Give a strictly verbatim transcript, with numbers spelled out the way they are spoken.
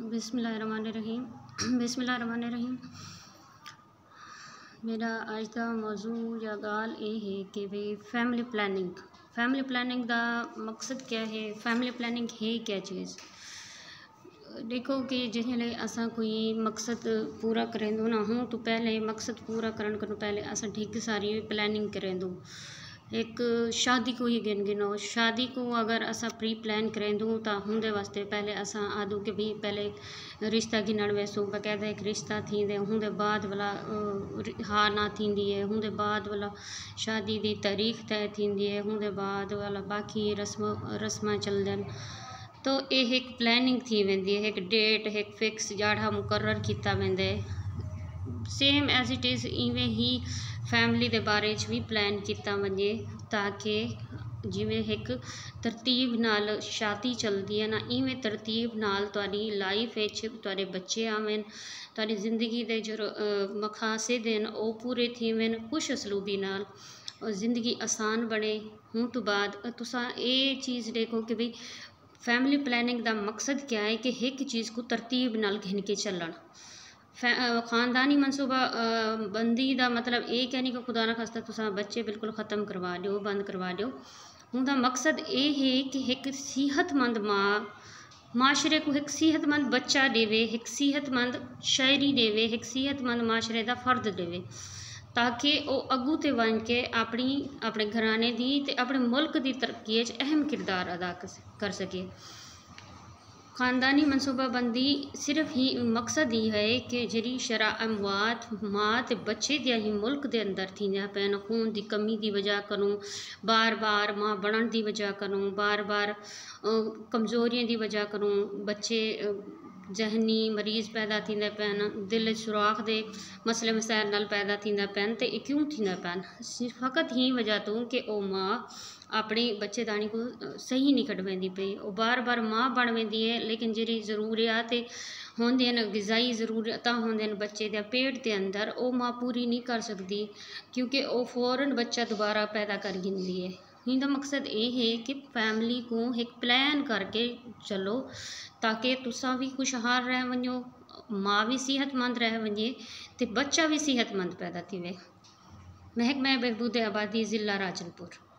बिस्मिल्लाहिर्रहमानिर्रहीम बिस्मिल्लाहिर्रहमानिर्रहीम। मेरा अज का मौजू या गाल ये है कि भाई फैमिली प्लानिंग फैमिली प्लानिंग का मकसद क्या है, फैमिली प्लानिंग है क्या चीज़। देखो कि जिसले असा कोई मकसद पूरा करें दो ना हूँ तो पहले मकसद पूरा करने को पहले असा ठीक सारी प्लानिंग करें दो। एक शादी को ही गिन गिनो, शादी को अगर असा प्री प्लान करें दूँ तो होंदे वास्ते पहले असा आदू के भी पहले रिश्ता गिनण वैसो बकायदा एक रिश्ता थींदे होंदे बाद वाला हा ना थींदी है, होंदे बाद वाला शादी दी तारीख तय थींदी है, होंदे बाद वाला बाकी रस्म रस्मां चलदन। तो ये एक प्लानिंग थी वेंदी है, एक डेट एक फिक्स जाड़ा मुकर्रर किया वेंदा है। सेम एज इट इज़ इवें ही फैमिली के बारे भी प्लान किया वजे ताकि जिमें एक तरतीब नाल शादी चलती है ना इवें तरतीब नाल तुहाडी लाइफ तुहाडे बच्चे आवन, तुहाडी जिंदगी के जो मकासद हैं वो पूरे थीवन खुश असलूबी नाल और ज़िंदगी आसान बने। हूँ तो बाद तुसा ये चीज़ देखो कि भाई फैमिली प्लानिंग का मकसद क्या है कि एक चीज़ को तरतीब नाल घिन के चलन। ख़ानदानी मनसूबा बंदी का मतलब ये क्या नहीं कि खुदा ना खास्ता तुसा बच्चे बिल्कुल ख़त्म करवा दो बंद करवा दो। उनका मकसद ये है कि एक सेहतमंद माँ माशरे को एक सेहतमंद बच्चा देवे, एक सेहतमंद शायरी देवे, एक सेहतमंद माशरे का फर्द देवे ताकि वो अगू ते बन के अपनी अपने घराने की ते अपने मुल्क की तरक्की अहम किरदार अदा कर सके। ख़ानदानी मनसूबाबंदी सिर्फ ही मकसद ही है कि जी शरा अमवात माँ ते बच्चे दिया ही मुल्क के अंदर थी पैन खून की कमी की वजह करूँ, बार बार माँ बनने की वजह करूँ, बार बार कमज़ोरियों की वजह करूँ बच्चे जहनी मरीज़ पैदा थींदा पैन, दिल सुराख दे मसले मसाइल नाल पैदा थींदा पैन। ते क्यों थींदा पैन फ़कत ही वजह तो कि वो माँ अपने बच्चेदानी को सही नहीं कढ़ वेंदी पई, वो बार बार माँ बन वेंदी है लेकिन जी ज़रूरियात होंदियां न ग़िज़ाई ज़रूरत होंदियां बच्चे के पेट के अंदर वो माँ पूरी नहीं कर सकती क्योंकि वो फौरन बच्चा दोबारा पैदा कर गिनती है। इनका मकसद ये है कि फैमिली को एक प्लान करके चलो ताकि तुसा भी खुशहाल रह वनो, माँ भी सेहतमंद रह वजे तो बच्चा भी सेहतमंद पैदा थी। महकमा बहबूद आबादी ज़िला राजनपुर।